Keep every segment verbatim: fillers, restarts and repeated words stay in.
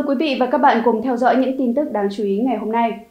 quý vị và các bạn cùng theo dõi những tin tức đáng chú ý ngày hôm nay.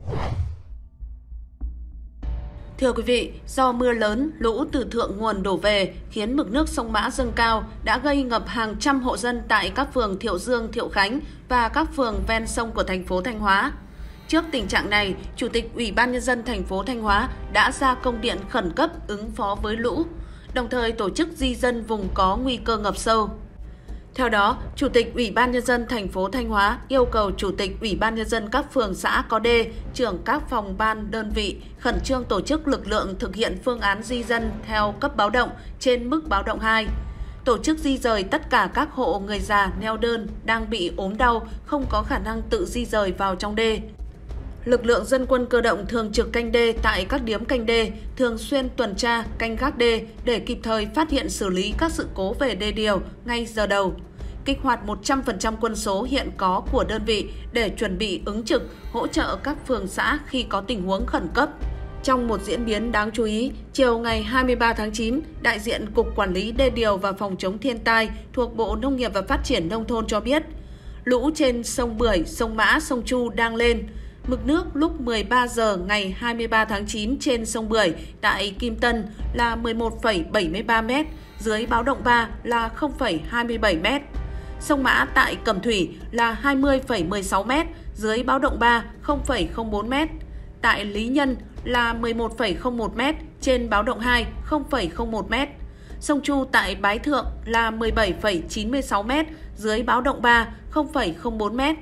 Thưa quý vị, do mưa lớn, lũ từ thượng nguồn đổ về khiến mực nước sông Mã dâng cao đã gây ngập hàng trăm hộ dân tại các phường Thiệu Dương, Thiệu Khánh và các phường ven sông của thành phố Thanh Hóa. Trước tình trạng này, Chủ tịch Ủy ban Nhân dân thành phố Thanh Hóa đã ra công điện khẩn cấp ứng phó với lũ, đồng thời tổ chức di dân vùng có nguy cơ ngập sâu. Theo đó, Chủ tịch Ủy ban Nhân dân thành phố Thanh Hóa yêu cầu Chủ tịch Ủy ban Nhân dân các phường xã có đê, trưởng các phòng ban đơn vị khẩn trương tổ chức lực lượng thực hiện phương án di dân theo cấp báo động trên mức báo động hai. Tổ chức di rời tất cả các hộ người già neo đơn đang bị ốm đau, không có khả năng tự di rời vào trong đê. Lực lượng dân quân cơ động thường trực canh đê tại các điếm canh đê, thường xuyên tuần tra, canh gác đê để kịp thời phát hiện xử lý các sự cố về đê điều ngay giờ đầu. Kích hoạt một trăm phần trăm quân số hiện có của đơn vị để chuẩn bị ứng trực, hỗ trợ các phường xã khi có tình huống khẩn cấp. Trong một diễn biến đáng chú ý, chiều ngày hai mươi ba tháng chín, đại diện Cục Quản lý Đê điều và Phòng chống thiên tai thuộc Bộ Nông nghiệp và Phát triển Nông thôn cho biết, lũ trên sông Bưởi, sông Mã, sông Chu đang lên. Mực nước lúc mười ba giờ ngày hai mươi ba tháng chín trên sông Bưởi tại Kim Tân là mười một phẩy bảy mươi ba mét, dưới báo động ba là không phẩy hai mươi bảy mét. Sông Mã tại Cẩm Thủy là hai mươi phẩy mười sáu mét, dưới báo động ba không phẩy không bốn mét. Tại Lý Nhân là mười một phẩy không một mét, trên báo động hai không phẩy không một mét. Sông Chu tại Bái Thượng là mười bảy phẩy chín mươi sáu mét, dưới báo động ba không phẩy không bốn mét.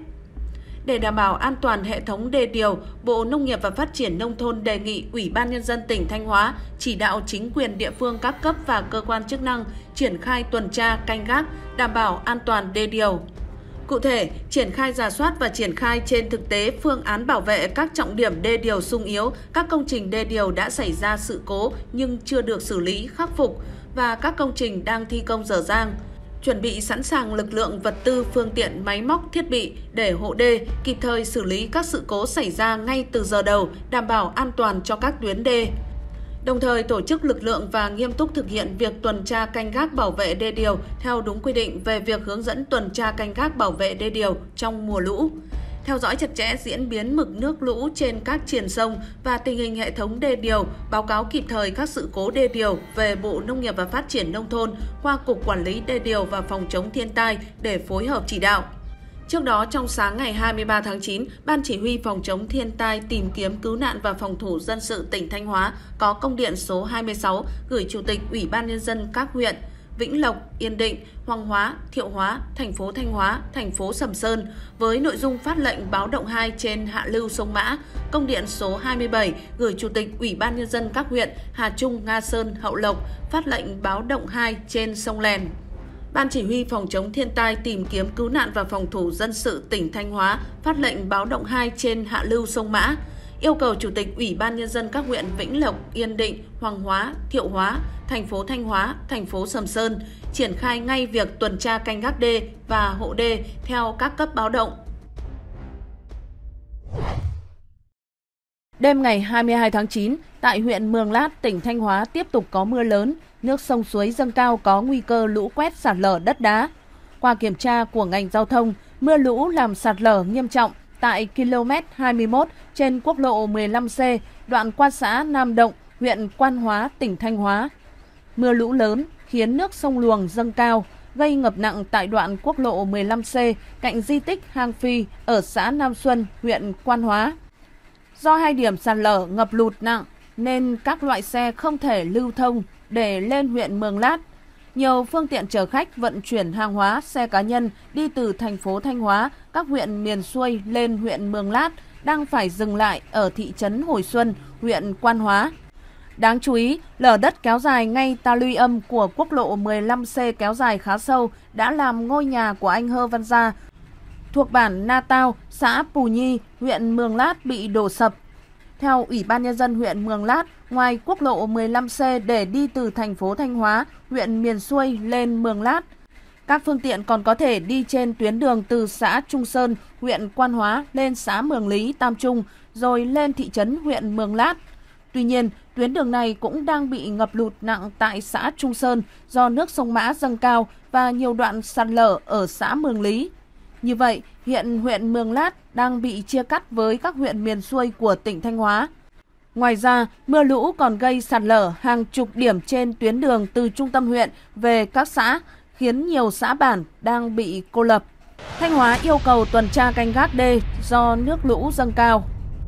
Để đảm bảo an toàn hệ thống đê điều, Bộ Nông nghiệp và Phát triển Nông thôn đề nghị Ủy ban Nhân dân tỉnh Thanh Hóa chỉ đạo chính quyền địa phương các cấp và cơ quan chức năng triển khai tuần tra canh gác, đảm bảo an toàn đê điều. Cụ thể, triển khai rà soát và triển khai trên thực tế phương án bảo vệ các trọng điểm đê điều xung yếu, các công trình đê điều đã xảy ra sự cố nhưng chưa được xử lý, khắc phục và các công trình đang thi công dở dang. Chuẩn bị sẵn sàng lực lượng vật tư, phương tiện, máy móc, thiết bị để hộ đê, kịp thời xử lý các sự cố xảy ra ngay từ giờ đầu, đảm bảo an toàn cho các tuyến đê. Đồng thời tổ chức lực lượng và nghiêm túc thực hiện việc tuần tra canh gác bảo vệ đê điều theo đúng quy định về việc hướng dẫn tuần tra canh gác bảo vệ đê điều trong mùa lũ. Theo dõi chặt chẽ diễn biến mực nước lũ trên các triền sông và tình hình hệ thống đê điều, báo cáo kịp thời các sự cố đê điều về Bộ Nông nghiệp và Phát triển Nông thôn qua Cục Quản lý Đê điều và Phòng chống thiên tai để phối hợp chỉ đạo. Trước đó, trong sáng ngày hai mươi ba tháng chín, Ban Chỉ huy Phòng chống thiên tai, tìm kiếm cứu nạn và phòng thủ dân sự tỉnh Thanh Hóa có công điện số hai mươi sáu gửi Chủ tịch Ủy ban Nhân dân các huyện Vĩnh Lộc, Yên Định, Hoàng Hóa, Thiệu Hóa, thành phố Thanh Hóa, thành phố Sầm Sơn với nội dung phát lệnh báo động hai trên hạ lưu sông Mã. Công điện số hai mươi bảy gửi Chủ tịch Ủy ban Nhân dân các huyện Hà Trung, Nga Sơn, Hậu Lộc phát lệnh báo động hai trên sông Lèn. Ban Chỉ huy Phòng chống thiên tai, tìm kiếm cứu nạn và phòng thủ dân sự tỉnh Thanh Hóa phát lệnh báo động hai trên hạ lưu sông Mã. Yêu cầu Chủ tịch Ủy ban Nhân dân các huyện Vĩnh Lộc, Yên Định, Hoàng Hóa, Thiệu Hóa, thành phố Thanh Hóa, thành phố Sầm Sơn triển khai ngay việc tuần tra canh gác đê và hộ đê theo các cấp báo động. Đêm ngày hai mươi hai tháng chín, tại huyện Mường Lát, tỉnh Thanh Hóa tiếp tục có mưa lớn, nước sông suối dâng cao có nguy cơ lũ quét, sạt lở đất đá. Qua kiểm tra của ngành giao thông, mưa lũ làm sạt lở nghiêm trọng tại ki lô mét hai mươi mốt trên quốc lộ mười lăm C, đoạn qua xã Nam Động, huyện Quan Hóa, tỉnh Thanh Hóa. Mưa lũ lớn khiến nước sông Luồng dâng cao, gây ngập nặng tại đoạn quốc lộ mười lăm C cạnh di tích Hang Phi ở xã Nam Xuân, huyện Quan Hóa. Do hai điểm sạt lở ngập lụt nặng nên các loại xe không thể lưu thông để lên huyện Mường Lát. Nhiều phương tiện chở khách vận chuyển hàng hóa, xe cá nhân đi từ thành phố Thanh Hóa, các huyện miền xuôi lên huyện Mường Lát đang phải dừng lại ở thị trấn Hồi Xuân, huyện Quan Hóa. Đáng chú ý, lở đất kéo dài ngay ta luy âm của quốc lộ mười lăm C kéo dài khá sâu đã làm ngôi nhà của anh Hơ Văn Gia thuộc bản Na Tao, xã Pù Nhi, huyện Mường Lát bị đổ sập. Theo Ủy ban Nhân dân huyện Mường Lát, ngoài quốc lộ mười lăm C để đi từ thành phố Thanh Hóa, huyện miền xuôi lên Mường Lát, các phương tiện còn có thể đi trên tuyến đường từ xã Trung Sơn, huyện Quan Hóa lên xã Mường Lý, Tam Trung, rồi lên thị trấn huyện Mường Lát. Tuy nhiên, tuyến đường này cũng đang bị ngập lụt nặng tại xã Trung Sơn do nước sông Mã dâng cao và nhiều đoạn sạt lở ở xã Mường Lý. Như vậy, hiện huyện Mường Lát đang bị chia cắt với các huyện miền xuôi của tỉnh Thanh Hóa. Ngoài ra, mưa lũ còn gây sạt lở hàng chục điểm trên tuyến đường từ trung tâm huyện về các xã, khiến nhiều xã bản đang bị cô lập. Thanh Hóa yêu cầu tuần tra canh gác đê do nước lũ dâng cao.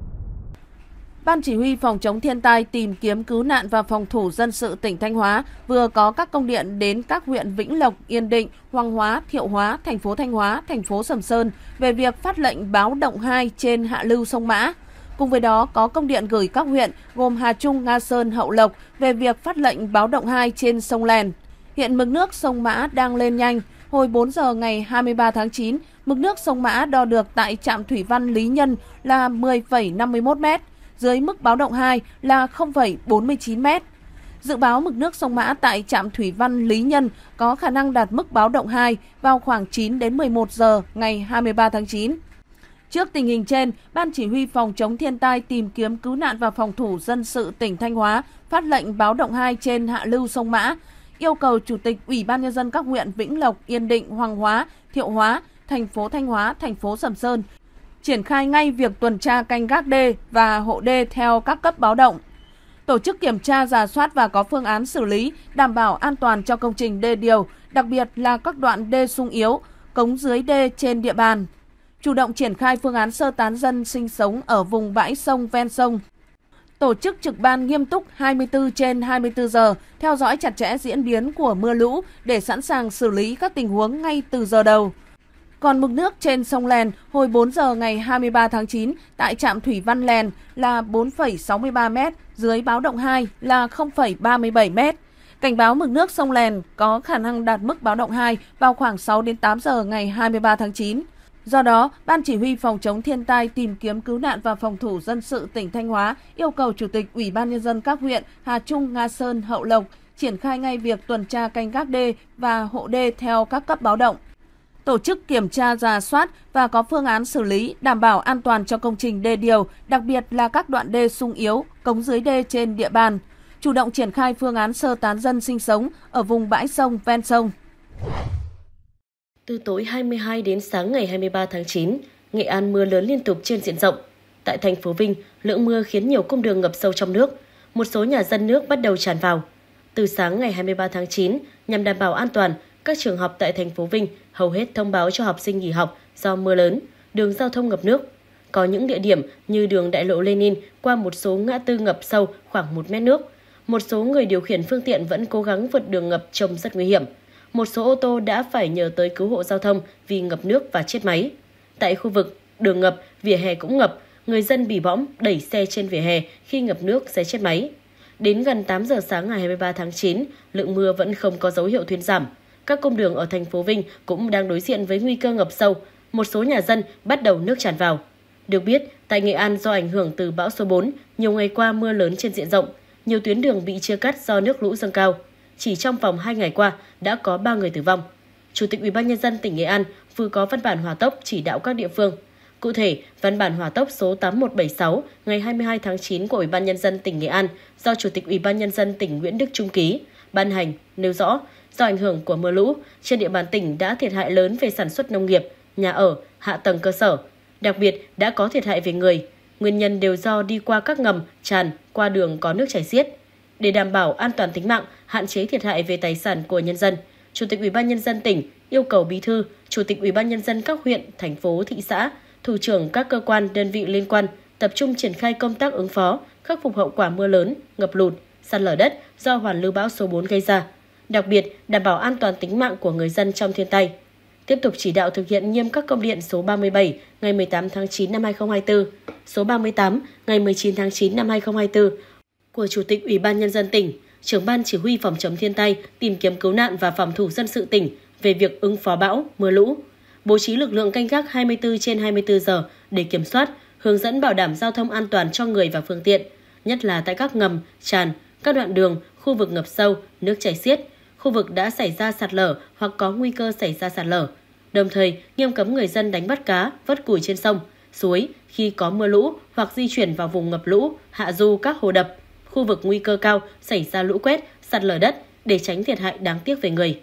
Ban Chỉ huy Phòng chống thiên tai, tìm kiếm cứu nạn và phòng thủ dân sự tỉnh Thanh Hóa vừa có các công điện đến các huyện Vĩnh Lộc, Yên Định, Hoàng Hóa, Thiệu Hóa, thành phố Thanh Hóa, thành phố Sầm Sơn về việc phát lệnh báo động hai trên hạ lưu sông Mã. Cùng với đó có công điện gửi các huyện gồm Hà Trung, Nga Sơn, Hậu Lộc về việc phát lệnh báo động hai trên sông Lèn. Hiện mực nước sông Mã đang lên nhanh. Hồi bốn giờ ngày hai mươi ba tháng chín, mực nước sông Mã đo được tại trạm thủy văn Lý Nhân là mười phẩy năm mươi mốt mét, dưới mức báo động hai là không phẩy bốn mươi chín mét. Dự báo mực nước sông Mã tại trạm thủy văn Lý Nhân có khả năng đạt mức báo động hai vào khoảng chín đến mười một giờ ngày hai mươi ba tháng chín. Trước tình hình trên, Ban Chỉ huy Phòng chống thiên tai, tìm kiếm cứu nạn và phòng thủ dân sự tỉnh Thanh Hóa phát lệnh báo động hai trên hạ lưu sông Mã, yêu cầu Chủ tịch Ủy ban Nhân dân các huyện Vĩnh Lộc, Yên Định, Hoàng Hóa, Thiệu Hóa, thành phố Thanh Hóa, thành phố Sầm Sơn triển khai ngay việc tuần tra canh gác đê và hộ đê theo các cấp báo động, tổ chức kiểm tra, rà soát và có phương án xử lý đảm bảo an toàn cho công trình đê điều, đặc biệt là các đoạn đê sung yếu, cống dưới đê trên địa bàn, chủ động triển khai phương án sơ tán dân sinh sống ở vùng bãi sông ven sông, tổ chức trực ban nghiêm túc hai mươi tư trên hai mươi tư giờ, theo dõi chặt chẽ diễn biến của mưa lũ để sẵn sàng xử lý các tình huống ngay từ giờ đầu. Còn mực nước trên sông Lèn hồi bốn giờ ngày hai mươi ba tháng chín tại trạm thủy văn Lèn là bốn phẩy sáu mươi ba mét, dưới báo động hai là không phẩy ba mươi bảy mét. Cảnh báo mực nước sông Lèn có khả năng đạt mức báo động hai vào khoảng sáu đến tám giờ ngày hai mươi ba tháng chín. Do đó, Ban Chỉ huy Phòng chống thiên tai, tìm kiếm cứu nạn và phòng thủ dân sự tỉnh Thanh Hóa yêu cầu Chủ tịch Ủy ban Nhân dân các huyện Hà Trung, Nga Sơn, Hậu Lộc triển khai ngay việc tuần tra canh gác đê và hộ đê theo các cấp báo động, tổ chức kiểm tra, rà soát và có phương án xử lý đảm bảo an toàn cho công trình đê điều, đặc biệt là các đoạn đê sung yếu, cống dưới đê trên địa bàn, chủ động triển khai phương án sơ tán dân sinh sống ở vùng bãi sông ven sông. Từ tối hai mươi hai đến sáng ngày hai mươi ba tháng chín, Nghệ An mưa lớn liên tục trên diện rộng. Tại thành phố Vinh, lượng mưa khiến nhiều cung đường ngập sâu trong nước, một số nhà dân nước bắt đầu tràn vào. Từ sáng ngày hai mươi ba tháng chín, nhằm đảm bảo an toàn, các trường học tại thành phố Vinh hầu hết thông báo cho học sinh nghỉ học do mưa lớn, đường giao thông ngập nước. Có những địa điểm như đường đại lộ Lenin qua một số ngã tư ngập sâu khoảng một mét nước. Một số người điều khiển phương tiện vẫn cố gắng vượt đường ngập trông rất nguy hiểm. Một số ô tô đã phải nhờ tới cứu hộ giao thông vì ngập nước và chết máy. Tại khu vực đường ngập, vỉa hè cũng ngập, người dân bỉ bõm đẩy xe trên vỉa hè khi ngập nước sẽ chết máy. Đến gần tám giờ sáng ngày hai mươi ba tháng chín, lượng mưa vẫn không có dấu hiệu thuyên giảm. Các cung đường ở thành phố Vinh cũng đang đối diện với nguy cơ ngập sâu, một số nhà dân bắt đầu nước tràn vào. Được biết, tại Nghệ An do ảnh hưởng từ bão số bốn, nhiều ngày qua mưa lớn trên diện rộng, nhiều tuyến đường bị chia cắt do nước lũ dâng cao. Chỉ trong vòng hai ngày qua đã có ba người tử vong. Chủ tịch Ủy ban Nhân dân tỉnh Nghệ An vừa có văn bản hỏa tốc chỉ đạo các địa phương. Cụ thể, văn bản hỏa tốc số tám một bảy sáu ngày hai mươi hai tháng chín của Ủy ban Nhân dân tỉnh Nghệ An do Chủ tịch Ủy ban Nhân dân tỉnh Nguyễn Đức Trung ký, ban hành nêu rõ, do ảnh hưởng của mưa lũ, trên địa bàn tỉnh đã thiệt hại lớn về sản xuất nông nghiệp, nhà ở, hạ tầng cơ sở. Đặc biệt đã có thiệt hại về người. Nguyên nhân đều do đi qua các ngầm, tràn, qua đường có nước chảy xiết. Để đảm bảo an toàn tính mạng, hạn chế thiệt hại về tài sản của nhân dân, Chủ tịch Ủy ban Nhân dân tỉnh yêu cầu Bí thư, Chủ tịch Ủy ban Nhân dân các huyện, thành phố, thị xã, thủ trưởng các cơ quan, đơn vị liên quan tập trung triển khai công tác ứng phó, khắc phục hậu quả mưa lớn, ngập lụt, sạt lở đất do hoàn lưu bão số bốn gây ra. Đặc biệt, đảm bảo an toàn tính mạng của người dân trong thiên tai. Tiếp tục chỉ đạo thực hiện nghiêm các công điện số ba mươi bảy ngày mười tám tháng chín năm hai nghìn không trăm hai mươi tư, số ba mươi tám ngày mười chín tháng chín năm hai nghìn không trăm hai mươi tư của Chủ tịch Ủy ban Nhân dân tỉnh, Trưởng ban Chỉ huy Phòng chống thiên tai, tìm kiếm cứu nạn và phòng thủ dân sự tỉnh về việc ứng phó bão, mưa lũ, bố trí lực lượng canh gác hai mươi tư trên hai mươi tư giờ để kiểm soát, hướng dẫn bảo đảm giao thông an toàn cho người và phương tiện, nhất là tại các ngầm, tràn, các đoạn đường, khu vực ngập sâu, nước chảy xiết, khu vực đã xảy ra sạt lở hoặc có nguy cơ xảy ra sạt lở. Đồng thời, nghiêm cấm người dân đánh bắt cá, vớt củi trên sông, suối khi có mưa lũ hoặc di chuyển vào vùng ngập lũ, hạ du các hồ đập, khu vực nguy cơ cao xảy ra lũ quét, sạt lở đất để tránh thiệt hại đáng tiếc về người.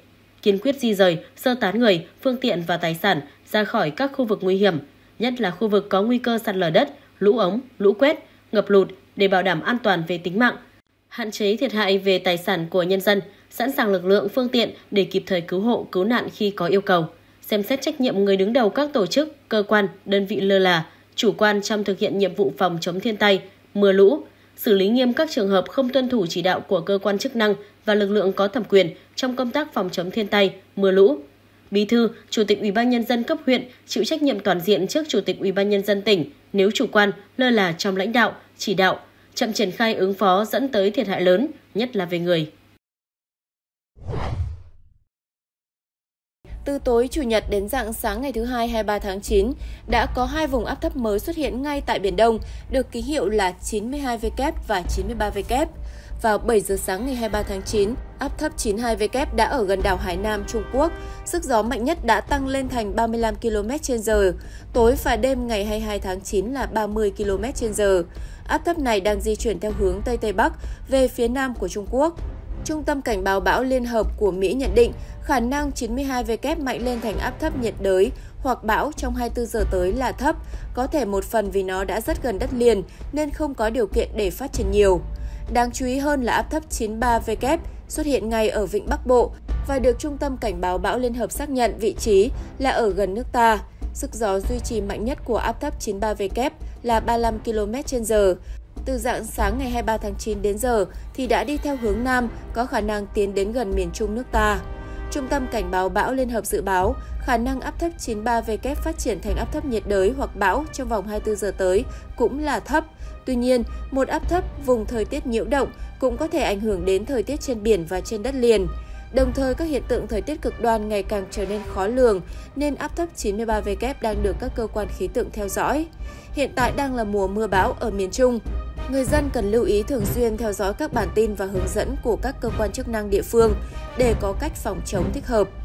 kiên quyết di rời, sơ tán người, phương tiện và tài sản ra khỏi các khu vực nguy hiểm, nhất là khu vực có nguy cơ sạt lở đất, lũ ống, lũ quét, ngập lụt để bảo đảm an toàn về tính mạng, hạn chế thiệt hại về tài sản của nhân dân, sẵn sàng lực lượng, phương tiện để kịp thời cứu hộ, cứu nạn khi có yêu cầu. Xem xét trách nhiệm người đứng đầu các tổ chức, cơ quan, đơn vị lơ là, chủ quan trong thực hiện nhiệm vụ phòng chống thiên tai, mưa lũ, xử lý nghiêm các trường hợp không tuân thủ chỉ đạo của cơ quan chức năng và lực lượng có thẩm quyền trong công tác phòng chống thiên tai, mưa lũ. Bí thư, Chủ tịch Ủy ban nhân dân cấp huyện chịu trách nhiệm toàn diện trước Chủ tịch Ủy ban nhân dân tỉnh nếu chủ quan, lơ là trong lãnh đạo, chỉ đạo, chậm triển khai ứng phó dẫn tới thiệt hại lớn, nhất là về người. Từ tối Chủ nhật đến rạng sáng ngày thứ Hai hai mươi ba tháng chín, đã có hai vùng áp thấp mới xuất hiện ngay tại Biển Đông, được ký hiệu là chín mươi hai W và chín mươi ba W. Vào bảy giờ sáng ngày hai mươi ba tháng chín, áp thấp chín mươi hai W đã ở gần đảo Hải Nam, Trung Quốc. Sức gió mạnh nhất đã tăng lên thành ba mươi lăm ki lô mét trên giờ. Tối và đêm ngày hai mươi hai tháng chín là ba mươi ki lô mét trên giờ. Áp thấp này đang di chuyển theo hướng Tây Tây Bắc về phía nam của Trung Quốc. Trung tâm Cảnh báo bão Liên hợp của Mỹ nhận định khả năng chín mươi hai W mạnh lên thành áp thấp nhiệt đới hoặc bão trong hai mươi tư giờ tới là thấp, có thể một phần vì nó đã rất gần đất liền nên không có điều kiện để phát triển nhiều. Đáng chú ý hơn là áp thấp chín mươi ba W xuất hiện ngay ở vịnh Bắc Bộ và được Trung tâm Cảnh báo bão Liên hợp xác nhận vị trí là ở gần nước ta. Sức gió duy trì mạnh nhất của áp thấp chín mươi ba W là ba mươi lăm ki lô mét trên giờ. Từ rạng sáng ngày hai mươi ba tháng chín đến giờ thì đã đi theo hướng Nam, có khả năng tiến đến gần miền Trung nước ta. Trung tâm Cảnh báo bão Liên hợp dự báo khả năng áp thấp chín mươi ba W phát triển thành áp thấp nhiệt đới hoặc bão trong vòng hai mươi tư giờ tới cũng là thấp. Tuy nhiên, một áp thấp vùng thời tiết nhiễu động cũng có thể ảnh hưởng đến thời tiết trên biển và trên đất liền. Đồng thời, các hiện tượng thời tiết cực đoan ngày càng trở nên khó lường, nên áp thấp chín mươi ba W đang được các cơ quan khí tượng theo dõi. Hiện tại đang là mùa mưa bão ở miền Trung. Người dân cần lưu ý thường xuyên theo dõi các bản tin và hướng dẫn của các cơ quan chức năng địa phương để có cách phòng chống thích hợp.